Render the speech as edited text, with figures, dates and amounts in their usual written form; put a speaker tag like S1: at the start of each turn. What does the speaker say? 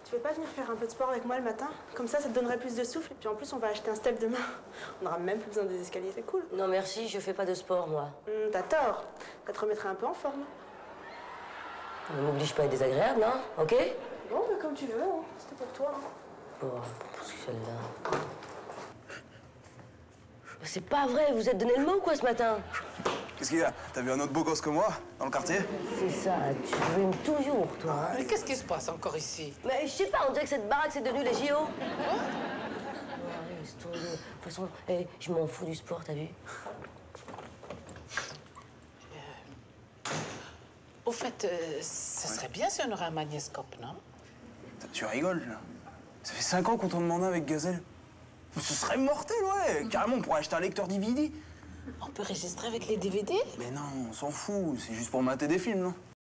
S1: Tu veux pas venir faire un peu de sport avec moi le matin? Comme ça te donnerait plus de souffle. Et puis en plus, on va acheter un step demain. On n'aura même plus besoin des escaliers, c'est cool.
S2: Non merci, je fais pas de sport, moi.
S1: T'as tort. Ça te remettrait un peu en forme.
S2: Ne m'oblige pas à être désagréable, non? Ok?
S1: Bon, bah comme tu veux, hein. C'était pour toi. Hein.
S2: Bon, parce que celle-là... C'est pas vrai, vous êtes donné le mot, quoi, ce matin?
S3: Qu'est-ce qu'il y a? T'as vu un autre beau gosse que moi, dans le quartier?
S2: C'est ça, tu rimes toujours, toi. Hein.
S4: Mais qu'est-ce qui se passe encore ici?
S2: Mais je sais pas, on dirait que cette baraque, c'est devenu les JO. Ouais, laisse tomber. De toute façon, je m'en fous du sport, t'as vu?
S4: Au fait, ce serait bien si on aurait un magnéscope, non?
S3: Tu rigoles, là? Ça fait 5 ans qu'on t'en demande un avec Gazelle. Ce serait mortel, ouais. Carrément, on pourrait acheter un lecteur DVD.
S4: On peut enregistrer avec les DVD?
S3: Mais non, on s'en fout. C'est juste pour mater des films, non?